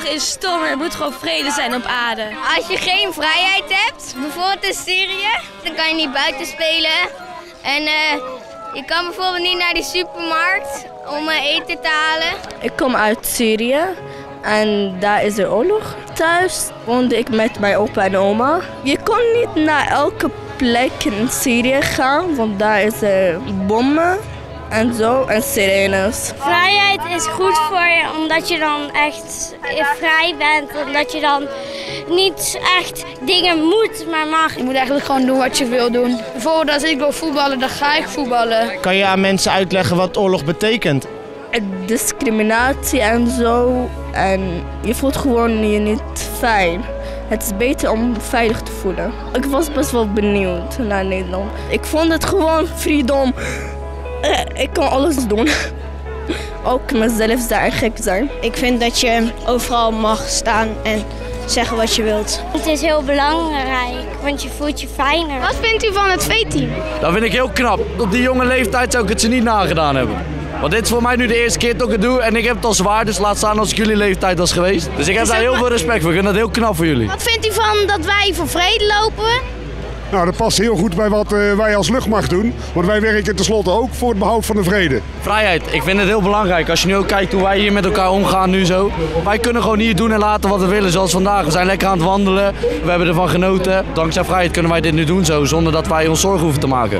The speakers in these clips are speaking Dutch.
is stom en er moet gewoon vrede zijn op aarde. Als je geen vrijheid hebt, bijvoorbeeld in Syrië, dan kan je niet buiten spelen. En je kan bijvoorbeeld niet naar die supermarkt om eten te halen. Ik kom uit Syrië en daar is er oorlog. Thuis woonde ik met mijn opa en oma. Je kon niet naar elke plek in Syrië gaan, want daar is er bommen en zo en sirenes. Vrijheid is goed voor je, omdat je dan echt vrij bent. Omdat je dan niet echt dingen moet, maar mag. Je moet eigenlijk gewoon doen wat je wil doen. Bijvoorbeeld als ik wil voetballen, dan ga ik voetballen. Kan je aan mensen uitleggen wat oorlog betekent? Discriminatie en zo. En je voelt gewoon je niet fijn. Het is beter om veilig te voelen. Ik was best wel benieuwd naar Nederland. Ik vond het gewoon freedom. Ik kan alles doen. Ook mezelf zijn, gek zijn. Ik vind dat je overal mag staan en zeggen wat je wilt. Het is heel belangrijk, want je voelt je fijner. Wat vindt u van het V-team? Dat vind ik heel knap. Op die jonge leeftijd zou ik het ze niet nagedaan hebben. Want dit is voor mij nu de eerste keer dat ik het doe en ik heb het al zwaar, dus laat staan als ik jullie leeftijd was geweest. Dus ik heb daar heel veel respect voor, ik vind dat heel knap voor jullie. Wat vindt u van dat wij voor vrede lopen? Nou, dat past heel goed bij wat wij als luchtmacht doen. Want wij werken tenslotte ook voor het behoud van de vrede. Vrijheid, ik vind het heel belangrijk. Als je nu ook kijkt hoe wij hier met elkaar omgaan nu zo. Wij kunnen gewoon hier doen en laten wat we willen, zoals vandaag. We zijn lekker aan het wandelen, we hebben ervan genoten. Dankzij vrijheid kunnen wij dit nu doen zo, zonder dat wij ons zorgen hoeven te maken.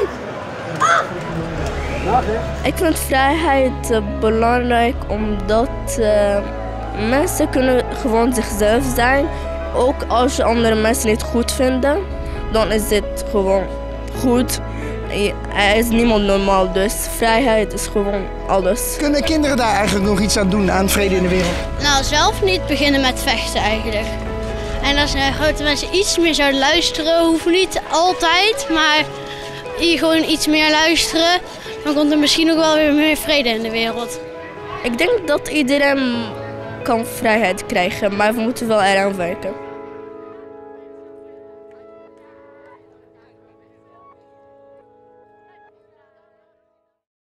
Ik vind vrijheid belangrijk omdat mensen kunnen gewoon zichzelf zijn. Ook als je andere mensen niet goed vindt, dan is dit gewoon goed. Er is niemand normaal, dus vrijheid is gewoon alles. Kunnen kinderen daar eigenlijk nog iets aan doen, aan vrede in de wereld? Nou, zelf niet beginnen met vechten eigenlijk. En als grote mensen iets meer zouden luisteren, hoeft niet altijd, maar hier gewoon iets meer luisteren, dan komt er misschien ook wel weer meer vrede in de wereld. Ik denk dat iedereen kan vrijheid krijgen, maar we moeten wel eraan werken.